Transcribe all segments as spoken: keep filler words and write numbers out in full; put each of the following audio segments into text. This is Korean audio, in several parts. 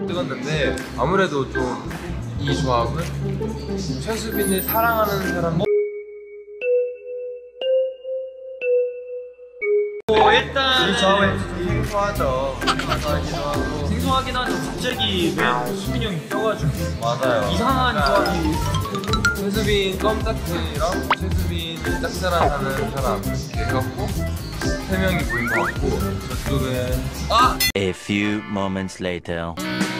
뜨겁는데 아무래도 좀 이 조합은 최수빈을 사랑하는 사람. 뭐 일단 이 조합은 생소하죠. 생소하기도 하고 생소하긴 하죠. 갑자기 왜 수빈이 형이 껴가지고 맞아요. 이상한 조합이. 최수빈 껌딱지랑 최수빈 짝사랑하는 사람 이렇게 해갖고 세 명이 모인 것 같고 저쪽은 아! A few moments later.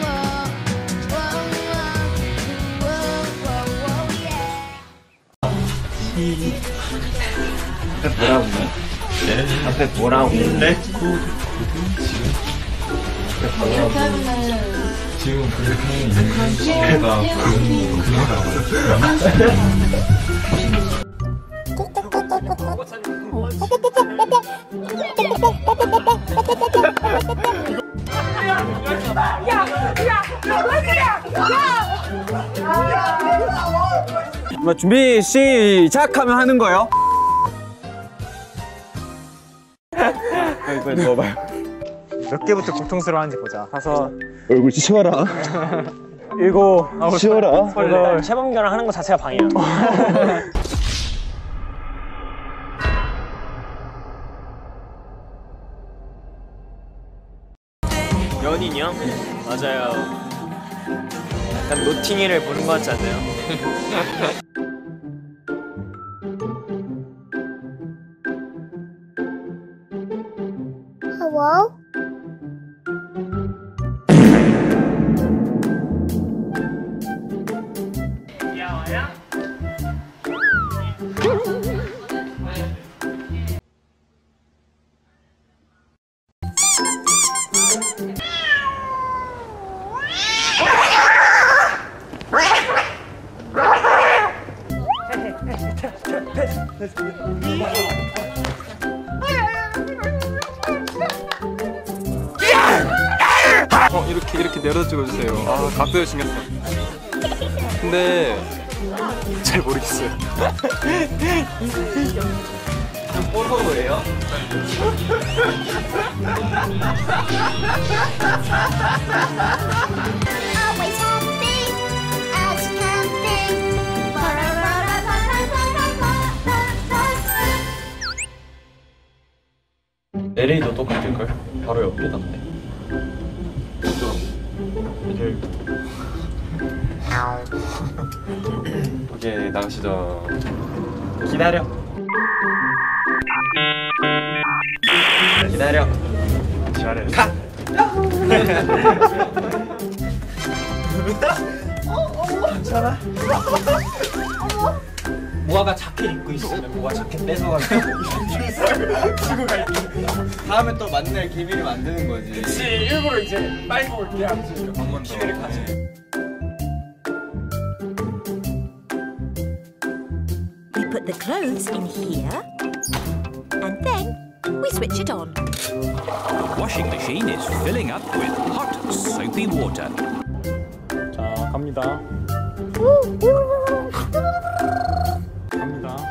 앞에 뭐라고? 네? 앞에 뭐라고? 네? 이렇게 하면은 지금 그렇게 있는 시가 뭐 준비 시작하면 하는 거예요? 이거 넣어봐요. 몇 개부터 고통스러워하는지 보자. 다섯. 얼굴 치워라. 일곱. 치워라. 일단 체범결을 하는 것 자체가 방해야. 연인이요? 맞아요. 약간 노팅힐을 보는 것 같지 않나요? Hello? 어 이렇게 이렇게 내려 찍어주세요. 아 각도를 신경써. 근데 잘 모르겠어요. 뽀로로예요? Always happy as can be. 엘에이도 똑같을걸? 바로 옆에다인데. 이제 오케이 나가시죠. 기다려. 기다려. 잘해. 가! 괜찮아? 모아가 자켓 입고 있으면 모아 자켓 뺏어가지고 치고 갈게. 다음에 또 만날 기미를 만드는 거지. 그치, 일부러 이제 빨고 올게 하면서 한 번 더. 기회를 가지. We put the clothes in here, and then we switch it on. The washing machine is filling up with hot, soapy water. 자, 갑니다. 갑니다.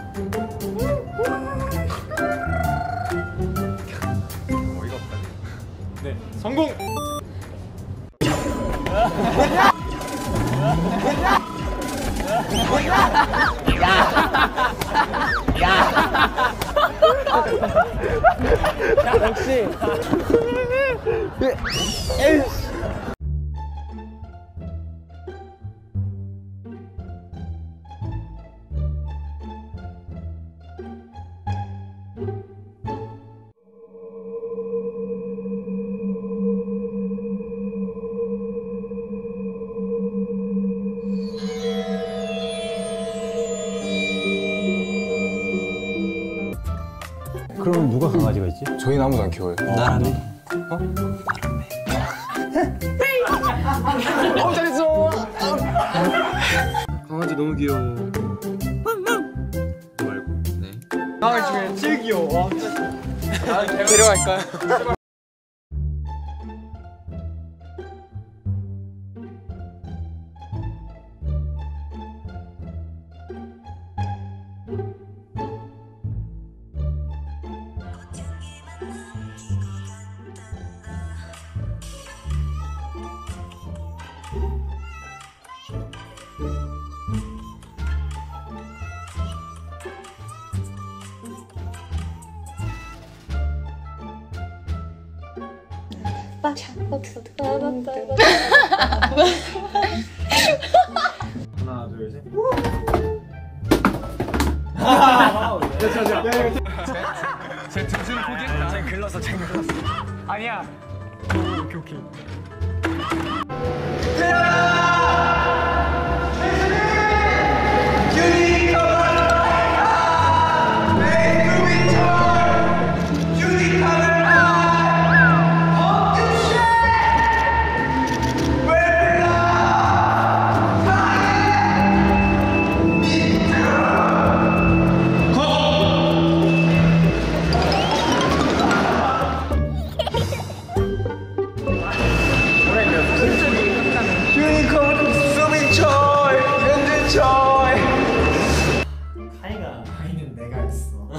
어이가 없다. 네, 성공! 역시. 그럼 누가 강아지가 있지? 저희는 아무도 안 키워요. 나라네. 어? 어, 잘했어! 강아지 너무 귀여워. 너 말고. 네. 강아지 중에 제일 귀여워. 와, 진짜. 데려갈까요? 하나, 둘, 셋. 제 등수를 포기했다. 쟤 글렀어, 쟤 글렀어. 아니야. 오케이, 오케이. 카이가 카이는 내가 했어.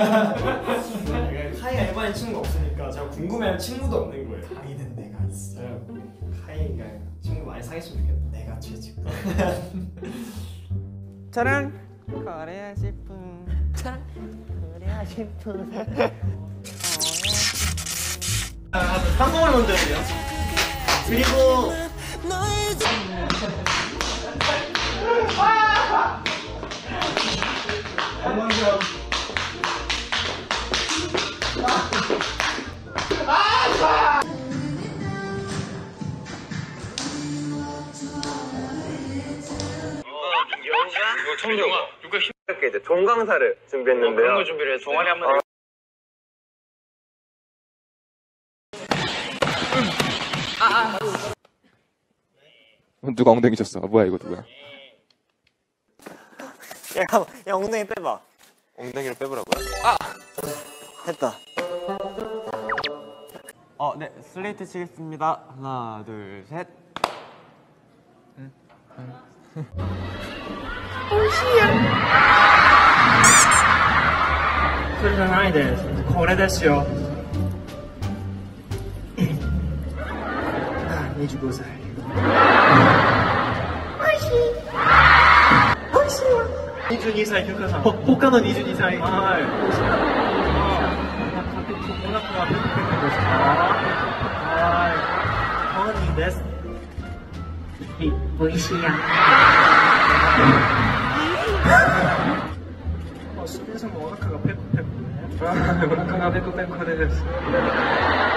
카이가 일반인 친구가 없으니까 제가 궁금해할 친구도 없는 거예요. 카이는 내가 했어. 카이가 친구 많이 사귀었으면 좋겠다. 내가 최직. 저는 거래야 싶은 거래야 싶은 한국말 먼저 해요. 그리고 이거 청룡아. 누가 힘? 이렇게 이제 종강사를 준비했는데요. 그런 거 준비를 했어요. 동아리 한번. 누가 엉덩이 쳤어? 뭐야 이거 누구야? 야, 야 엉덩이 빼봐. 엉덩이를 빼보라고요? 됐다. 어, 네, 슬레이트 치겠습니다. 하나, 둘, 셋. それじゃないです。これですよ。にじゅうごさい。おいしい。おいしいわ。にじゅうにさい、ひゅうかさん。ほ、他のにじゅうにさい。はい。お腹はペコペコですか？はい。本人です。はい、おいしいや。あ、すみません、お腹がペコペコね。お腹がペコペコです。